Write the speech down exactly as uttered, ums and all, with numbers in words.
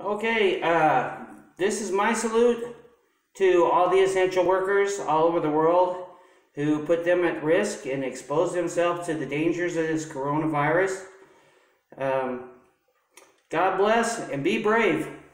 Okay, uh, this is my salute to all the essential workers all over the world who put them at risk and expose themselves to the dangers of this coronavirus. Um, God bless and be brave.